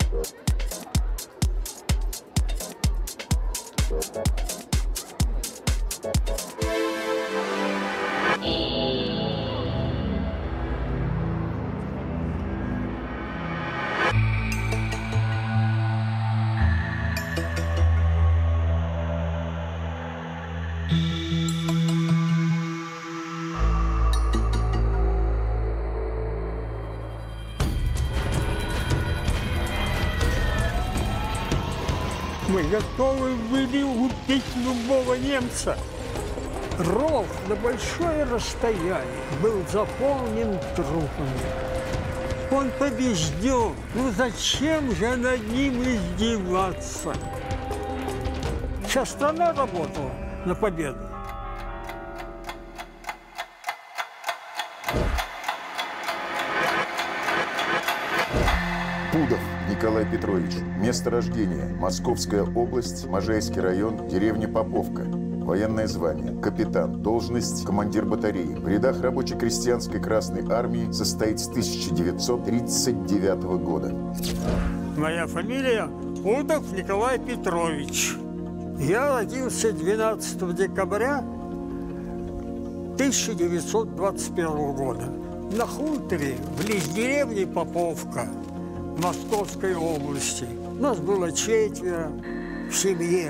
Мы готовы были убить любого немца. Ров на большое расстояние был заполнен трупами. Он побежден. Ну зачем же над ним издеваться? Вся страна работала на победу. Пудов Николай Петрович. Место рождения – Московская область, Можайский район, деревня Поповка. Военное звание – капитан. Должность – командир батареи. В рядах рабоче-крестьянской Красной Армии состоит с 1939 года. Моя фамилия Пудов Николай Петрович. Я родился 12 декабря 1921 года на хуторе близ деревни Поповка Московской области. Нас было 4 в семье.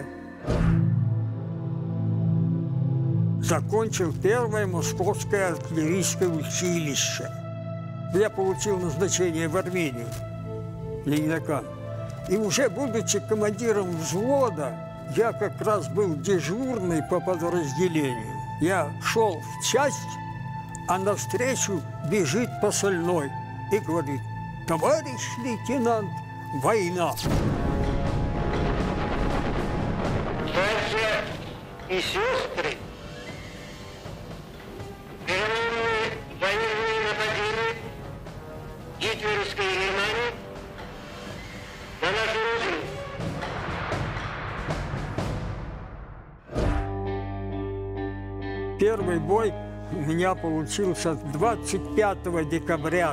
Закончил первое Московское артиллерийское училище. Я получил назначение в Армению, Ленинград. И уже будучи командиром взвода, я как раз был дежурный по подразделению. Я шел в часть, а навстречу бежит посыльной и говорит: «Товарищ лейтенант, война!» Братья и сестры, герои военные нападения гитлеровской Германии на нашу родину. Первый бой у меня получился 25 декабря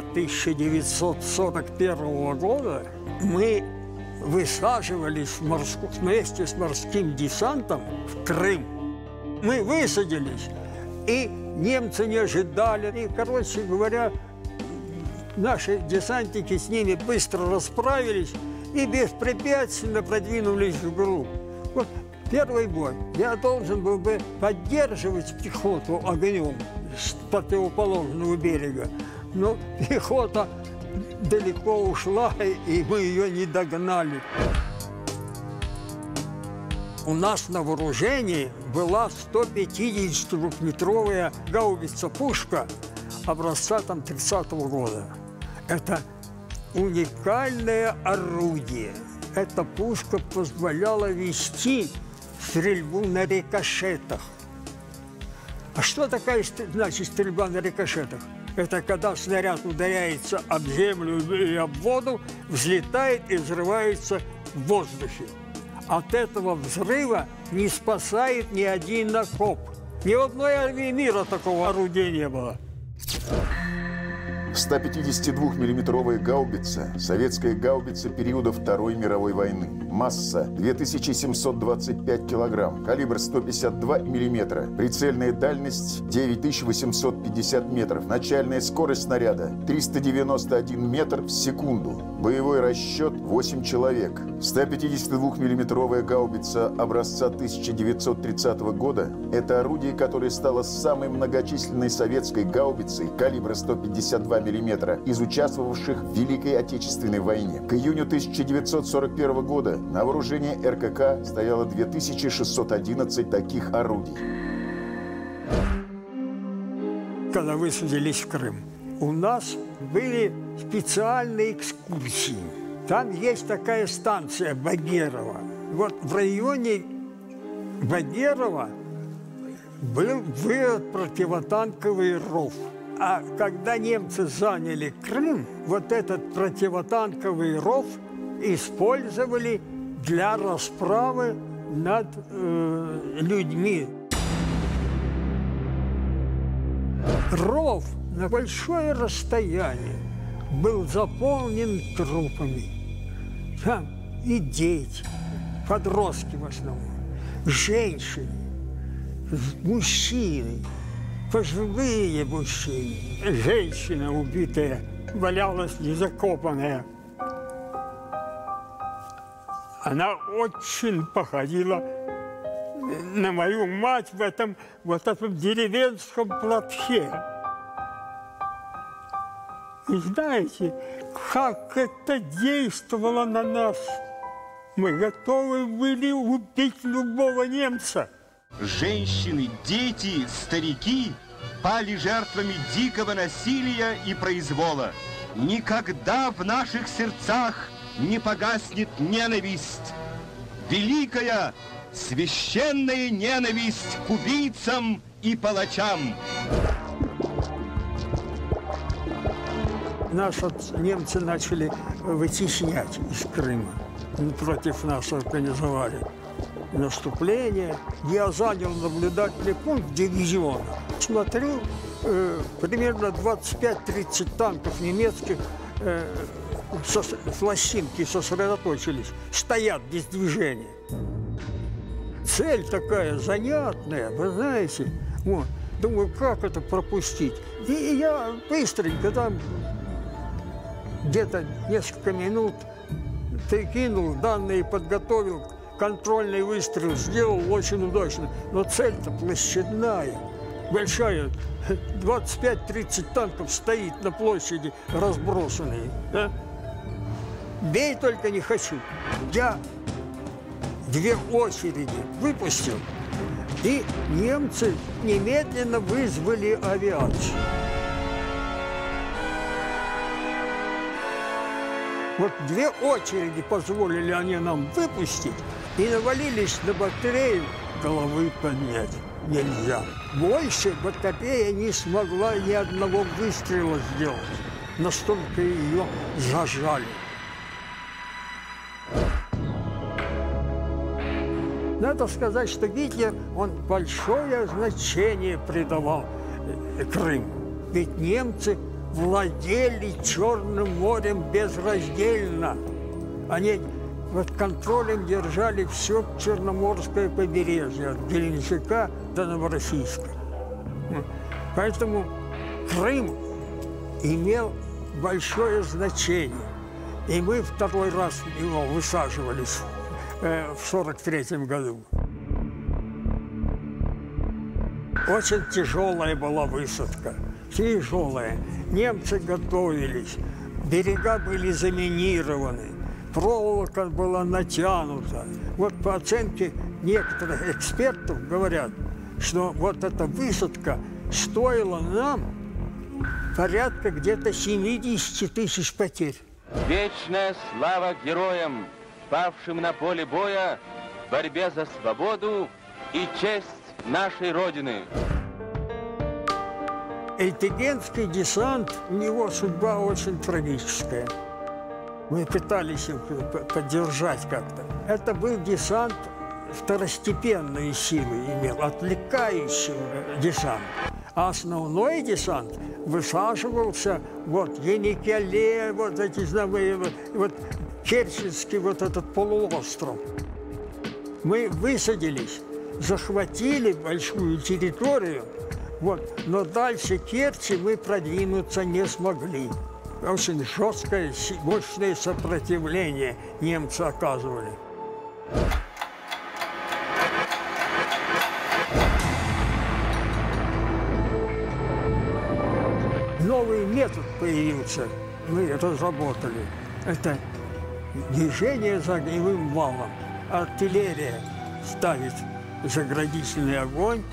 1941 года. Мы высаживались вместе с морским десантом в Крым. Мы высадились, и немцы не ожидали. И, короче говоря, наши десантники с ними быстро расправились и беспрепятственно продвинулись вглубь. Вот первый бой. Я должен был бы поддерживать пехоту огнем с противоположного берега, но пехота далеко ушла, и мы ее не догнали. У нас на вооружении была 152-метровая гаубица-пушка образца 30-го года. Это уникальное орудие. Эта пушка позволяла вести стрельбу на рикошетах. А что такое, значит, стрельба на рикошетах? Это когда снаряд ударяется об землю и об воду, взлетает и взрывается в воздухе. От этого взрыва не спасает ни один окоп. Ни в одной армии мира такого орудия не было. 152-миллиметровая гаубица – советская гаубица периода Второй мировой войны. Масса – 2725 килограмм, калибр 152 миллиметра, прицельная дальность – 9850 метров, начальная скорость снаряда – 391 метр в секунду, боевой расчет – 8 человек. 152-миллиметровая гаубица образца 1930 года – это орудие, которое стало самой многочисленной советской гаубицей калибра 152 миллиметра из участвовавших в Великой Отечественной войне. К июню 1941 года на вооружении РКК стояло 2611 таких орудий. Когда высадились в Крым, у нас были специальные экскурсии. Там есть такая станция Багерова. Вот в районе Багерова был вырыт противотанковый ров. А когда немцы заняли Крым, вот этот противотанковый ров использовали для расправы над людьми. Ров на большое расстояние был заполнен трупами. Там и дети, подростки в основном, женщины, мужчины, пожилые мужчины. Женщина убитая валялась незакопанная. Она очень походила на мою мать в этом деревенском платке. И знаете, как это действовало на нас? Мы готовы были убить любого немца. Женщины, дети, старики пали жертвами дикого насилия и произвола. Никогда в наших сердцах не погаснет ненависть. Великая, священная ненависть к убийцам и палачам. Нас немцы начали вытеснять из Крыма. Против нас организовали наступление. Я занял наблюдательный пункт дивизиона. Смотрю, примерно 25-30 танков немецких с лощинки сосредоточились, стоят без движения. Цель такая занятная, вы знаете. Вот. Думаю, как это пропустить? И я быстренько там где-то несколько минут прикинул, данные подготовил, контрольный выстрел сделал очень удачно. Но цель-то площадная, большая. 25-30 танков стоит на площади, разбросанные. Да? Бей, только не хочу. Я 2 очереди выпустил, и немцы немедленно вызвали авиацию. Вот 2 очереди позволили они нам выпустить, и навалились на батарею, головы поднять нельзя. Больше батарея не смогла ни одного выстрела сделать. Настолько ее зажали. Надо сказать, что Гитлер, он большое значение придавал Крыму. Ведь немцы владели Черным морем безраздельно. Они под контролем держали все Черноморское побережье, от Геленджика до Новороссийска. Поэтому Крым имел большое значение. И мы 2-й раз его высаживались в 1943 году. Очень тяжелая была высадка, тяжелая. Немцы готовились, берега были заминированы, проволока была натянута. Вот по оценке некоторых экспертов говорят, что вот эта высадка стоила нам порядка где-то 70 тысяч потерь. Вечная слава героям, павшим на поле боя в борьбе за свободу и честь нашей Родины. Эльтыгенский десант, у него судьба очень трагическая. Мы пытались их поддержать как-то. Это был десант, второстепенные силы имел, отвлекающий десант. А основной десант высаживался, вот, Еникеле, вот эти знамения, вот Керченский вот этот полуостров. Мы высадились, захватили большую территорию, вот, но дальше Керчи мы продвинуться не смогли. Очень жесткое, мощное сопротивление немцы оказывали. Новый метод появился, мы разработали. Это движение за огневым валом. Артиллерия ставит заградительный огонь,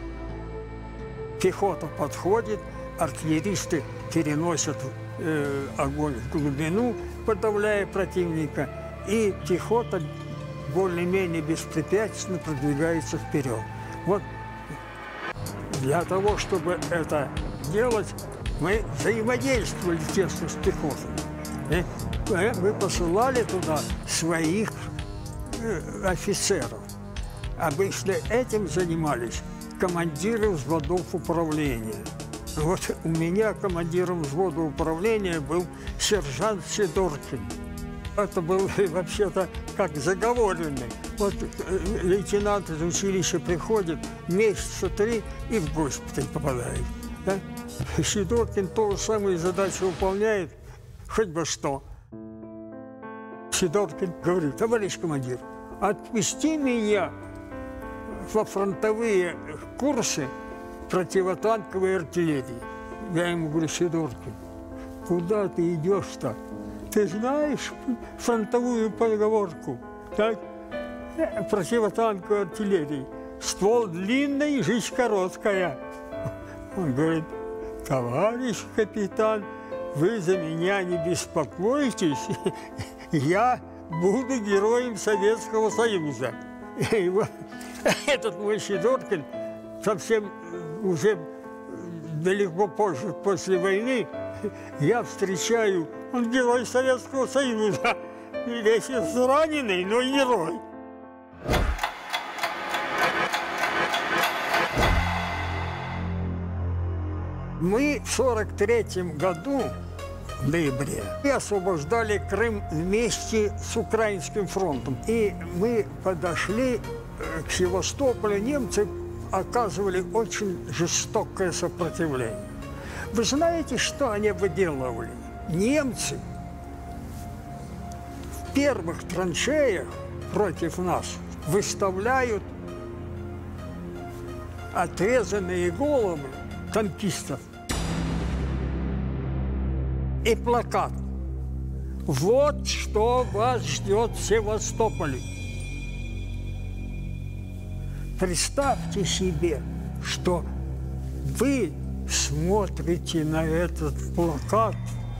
пехота подходит, артиллеристы переносят огонь в глубину, подавляя противника, и пехота более-менее беспрепятственно продвигается вперед. Вот для того, чтобы это делать, мы взаимодействовали тесно с пехотой. Мы посылали туда своих офицеров. Обычно этим занимались командиры взводов управления. Вот у меня командиром взвода управления был сержант Сидоркин. Это был вообще-то как заговоренный. Вот лейтенант из училища приходит, месяца 3 и в госпиталь попадает. Да? Сидоркин ту же самую задачу выполняет, хоть бы что. Сидоркин говорит: товарищ командир, отпусти меня во фронтовые курсы противотанковой артиллерии. Я ему говорю: Сидоркин, куда ты идешь-то? Ты знаешь фронтовую поговорку, так? Противотанковой артиллерии. Ствол длинный, жизнь короткая. Он говорит: товарищ капитан, вы за меня не беспокойтесь, я буду героем Советского Союза. И вот этот мой Сидоркин совсем уже далеко позже, после войны, я встречаю, он герой Советского Союза, весь израненный, но герой. Мы в 1943 году, в ноябре, освобождали Крым вместе с Украинским фронтом. И мы подошли к Севастополю, немцы оказывали очень жестокое сопротивление. Вы знаете, что они выделывали? Немцы в первых траншеях против нас выставляют отрезанные головы танкистов и плакат: вот что вас ждет в Севастополе. Представьте себе, что вы смотрите на этот плакат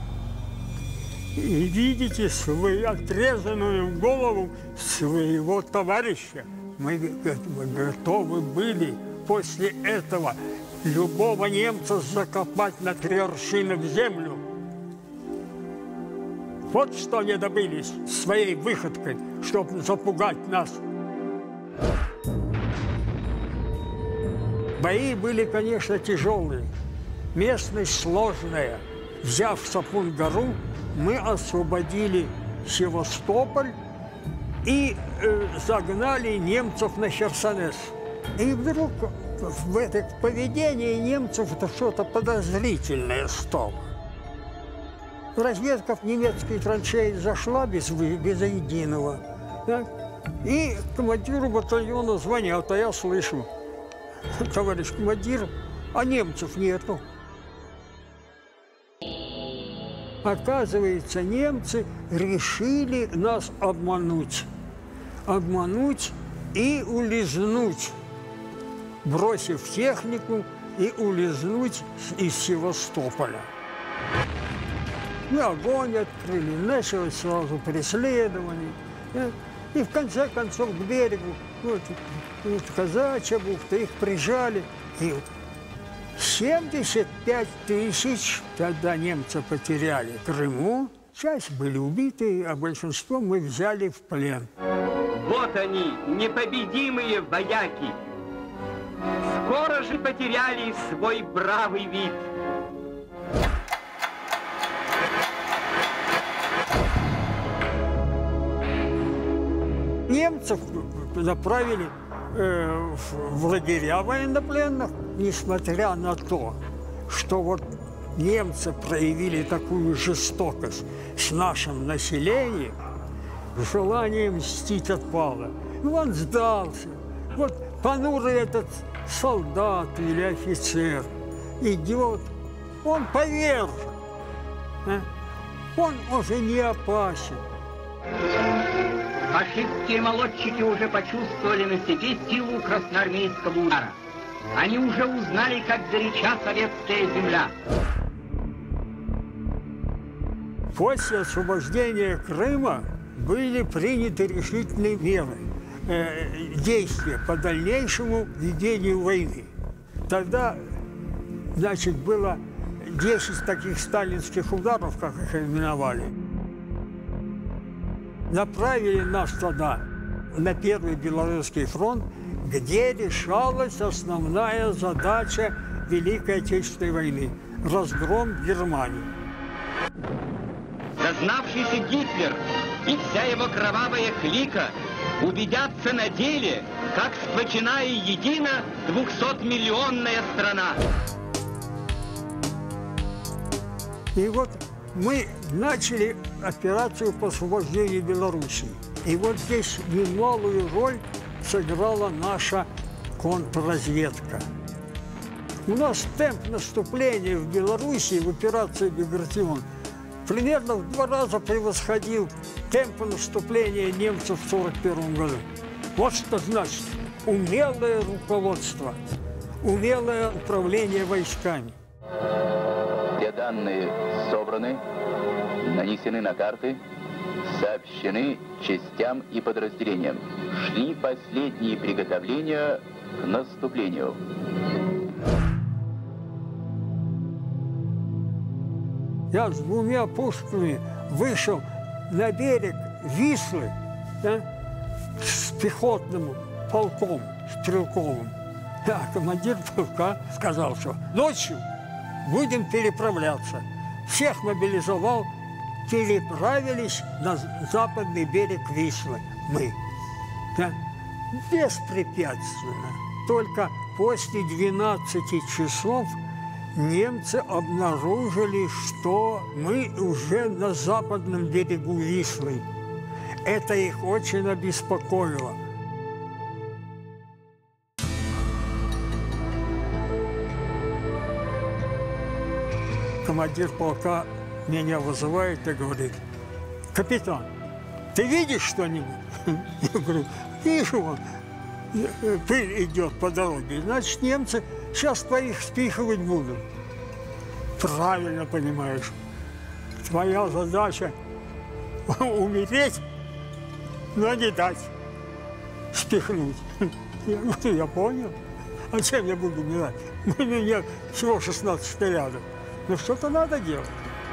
и видите свою отрезанную голову своего товарища. Мы готовы были после этого любого немца закопать на 3 аршина в землю. Вот что они добились своей выходкой, чтобы запугать нас. Бои были, конечно, тяжелые, местность сложная. Взяв Сапун-гору, мы освободили Севастополь и загнали немцев на Херсонес. И вдруг в этом поведении немцев это что-то подозрительное стало. Разведка в немецкие траншеи зашла без единого. Да? И командиру батальона звонят, а я слышу: товарищ командир, а немцев нету. Оказывается, немцы решили нас обмануть. Обмануть и улизнуть, бросив технику и улизнуть из Севастополя. Мы огонь открыли, началось сразу преследование. И в конце концов к берегу, вот казачья бухта, их прижали. И 75 тысяч тогда немцы потеряли в Крыму. Часть были убиты, а большинство мы взяли в плен. Вот они, непобедимые вояки. Скоро же потеряли свой бравый вид. Немцев направили в лагеря военнопленных, несмотря на то, что вот немцы проявили такую жестокость с нашим населением, желание мстить отпало. И он сдался. Вот понурый этот солдат или офицер идет, он повержен, он уже не опасен. Фашистские молодчики уже почувствовали на себе силу красноармейского удара. Они уже узнали, как горяча советская земля. После освобождения Крыма были приняты решительные меры, действия по дальнейшему ведению войны. Тогда, значит, было 10 таких сталинских ударов, как их именовали. Направили нас тогда на Первый Белорусский фронт, где решалась основная задача Великой Отечественной войны – разгром Германии. За признавшийся Гитлер и вся его кровавая клика убедятся на деле, как сплочена и едина 200-миллионная страна. И вот мы начали операцию по освобождению Белоруссии. И вот здесь немалую роль сыграла наша контрразведка. У нас темп наступления в Белоруссии в операции «Багратион» примерно в 2 раза превосходил темпы наступления немцев в 1941 году. Вот что значит умелое руководство, умелое управление войсками. Все данные собраны, нанесены на карты, сообщены частям и подразделениям. Шли последние приготовления к наступлению. Я с 2 пушками вышел на берег Вислы, да, с пехотным полком стрелковым. Да, командир полка сказал, что ночью будем переправляться. Всех мобилизовал, переправились на западный берег Вислы. Мы. Да, беспрепятственно. Только после 12 часов немцы обнаружили, что мы уже на западном берегу Вислы. Это их очень обеспокоило. Командир полка меня вызывает и говорит: капитан, ты видишь что-нибудь? Я говорю: вижу, вон, пыль идет по дороге. Значит, немцы сейчас твоих спихивать будут. Правильно понимаешь. Твоя задача умереть, но не дать спихнуть. Я говорю: я понял. А чем я буду умирать? У меня всего 16 снарядов. Но что-то надо делать.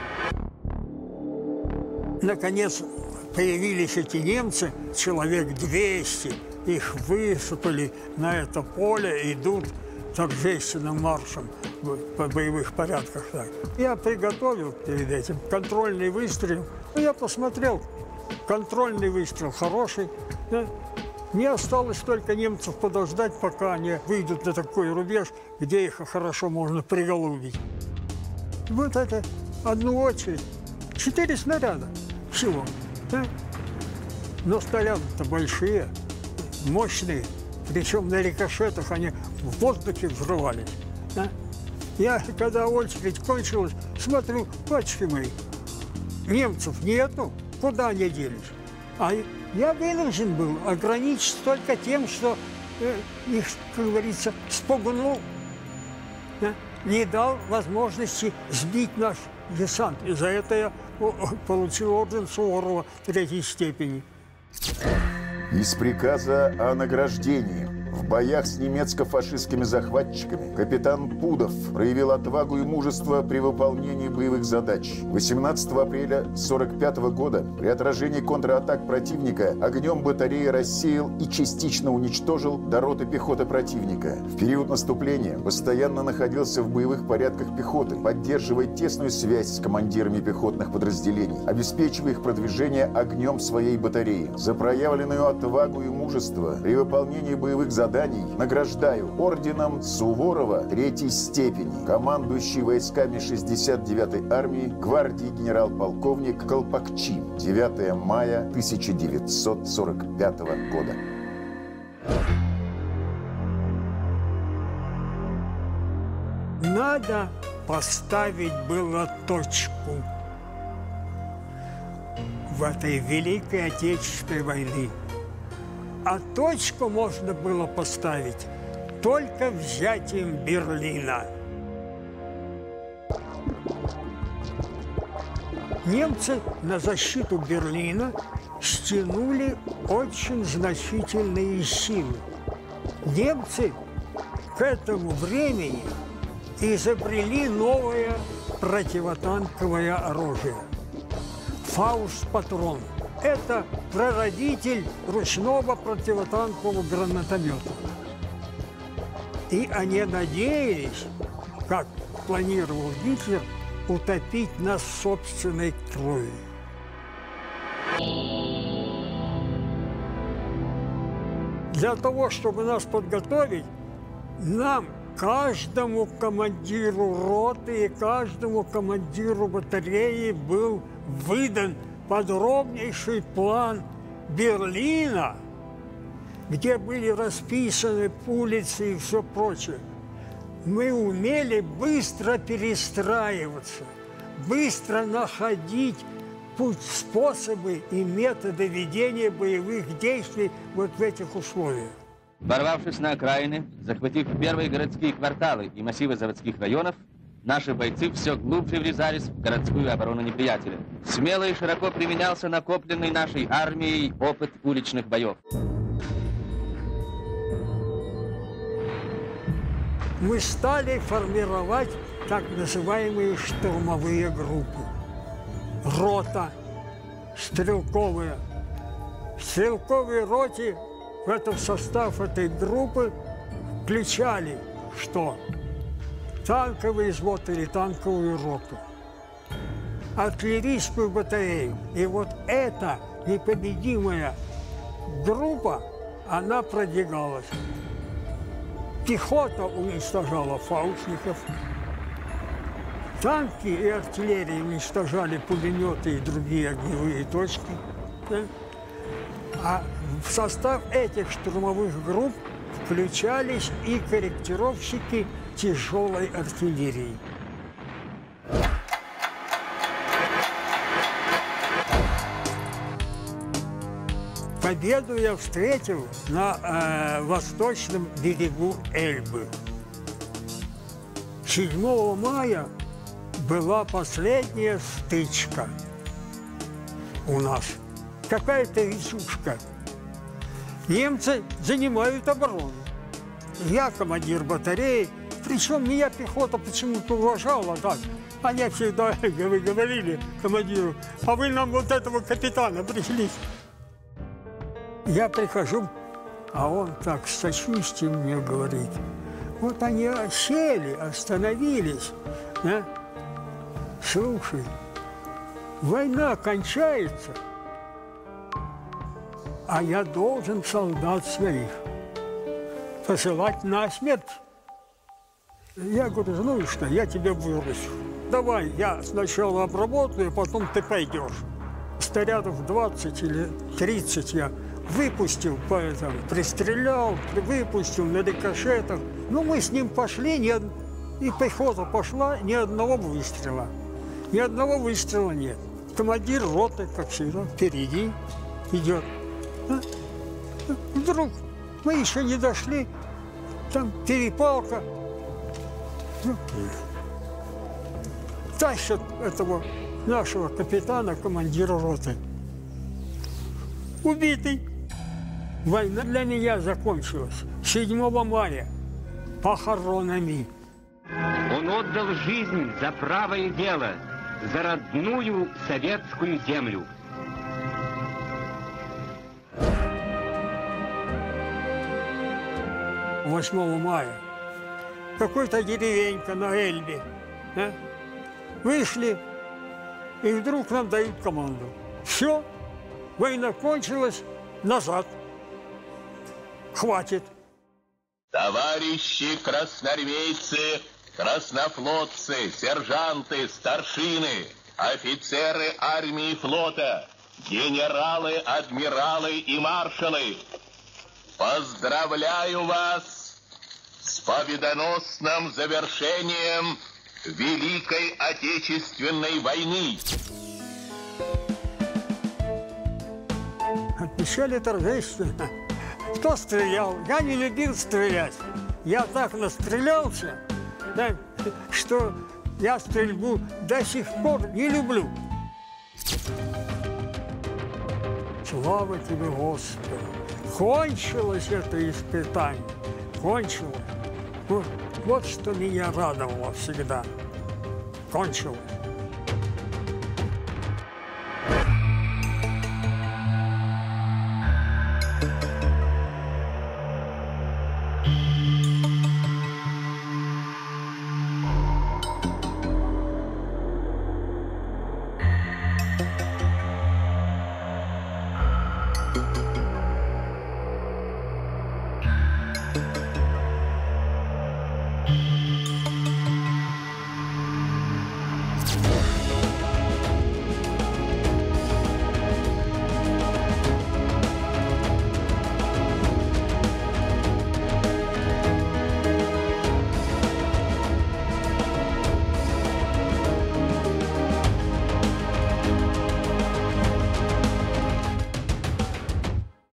Наконец появились эти немцы, человек 200. Их высыпали на это поле, идут торжественным маршем по боевых порядках. Так. Я приготовил перед этим контрольный выстрел. Я посмотрел, контрольный выстрел хороший. Да. Мне осталось только немцев подождать, пока они выйдут на такой рубеж, где их хорошо можно приголубить. Вот это одну очередь, 4 снаряда всего. Да? Но снаряды-то большие, мощные, причем на рикошетах они в воздухе взрывались. Да? Я, когда очередь кончилась, смотрю, пачки мои, немцев нету, куда они делись? А я вынужден был ограничиться только тем, что их, как говорится, спугнул. Да? Не дал возможности сбить наш десант. И за это я получил орден Суворова 3-й степени. Из приказа о награждении. В боях с немецко-фашистскими захватчиками капитан Пудов проявил отвагу и мужество при выполнении боевых задач. 18 апреля 1945 года при отражении контратак противника огнем батареи рассеял и частично уничтожил до роты пехоты противника. В период наступления постоянно находился в боевых порядках пехоты, поддерживая тесную связь с командирами пехотных подразделений, обеспечивая их продвижение огнем своей батареи. За проявленную отвагу и мужество при выполнении боевых задач награждаю орденом Суворова 3-й степени командующий войсками 69-й армии гвардии генерал-полковник Колпакчи. 9 мая 1945 года. Надо поставить было точку в этой Великой Отечественной войне. А точку можно было поставить только взятием Берлина. Немцы на защиту Берлина стянули очень значительные силы. Немцы к этому времени изобрели новое противотанковое оружие – «Фауст-патрон». Это прародитель ручного противотанкового гранатомета. И они надеялись, как планировал Гитлер, утопить нас собственной кровью. Для того, чтобы нас подготовить, нам, каждому командиру роты и каждому командиру батареи был выдан подробнейший план Берлина, где были расписаны улицы и все прочее. Мы умели быстро перестраиваться, быстро находить способы и методы ведения боевых действий вот в этих условиях. Ворвавшись на окраины, захватив первые городские кварталы и массивы заводских районов, наши бойцы все глубже врезались в городскую оборону неприятеля. Смело и широко применялся накопленный нашей армией опыт уличных боев. Мы стали формировать так называемые штурмовые группы. Рота стрелковая. В стрелковой роте в состав этой группы включали что? Танковый взвод или танковую роту, артиллерийскую батарею. И вот эта непобедимая группа, она продвигалась. Пехота уничтожала фаустников, танки и артиллерия уничтожали пулеметы и другие огневые точки. Да? А в состав этих штурмовых групп включались и корректировщики тяжелой артиллерии. Победу я встретил на восточном берегу Эльбы. 7 мая была последняя стычка у нас. Какая-то речушка. Немцы занимают оборону. Я командир батареи, причем меня пехота почему-то уважала так. Они всегда говорили командиру: а вы нам вот этого капитана пришлите. Я прихожу, а он так с сочувствием мне говорит: вот они сели, остановились. Да? Слушай, война кончается, а я должен солдат своих посылать на смерть. Я говорю: ну и что, я тебя выручу. Давай, я сначала обработаю, потом ты пойдешь. Снарядов 20 или 30 я выпустил, пристрелял, выпустил на рикошетах. Ну, мы с ним пошли, и пехота пошла, ни одного выстрела. Ни одного выстрела нет. Командир роты, как всегда, впереди идет. Вдруг мы еще не дошли, там перепалка. Тащат этого нашего капитана, командира роты. Убитый. Война для меня закончилась 7 мая похоронами. Он отдал жизнь за правое дело, за родную советскую землю. 8 мая. Какой-то деревенька на Эльбе. Да? Вышли, и вдруг нам дают команду: все, война кончилась, назад. Хватит. Товарищи красноармейцы, краснофлотцы, сержанты, старшины, офицеры армии и флота, генералы, адмиралы и маршалы, поздравляю вас с победоносным завершением Великой Отечественной войны. Отмечали торжественно. Кто стрелял? Я не любил стрелять. Я так настрелялся, да, что я стрельбу до сих пор не люблю. Слава тебе, Господи! Кончилось это испытание. Кончилось. Вот что меня радовало всегда. Кончилось.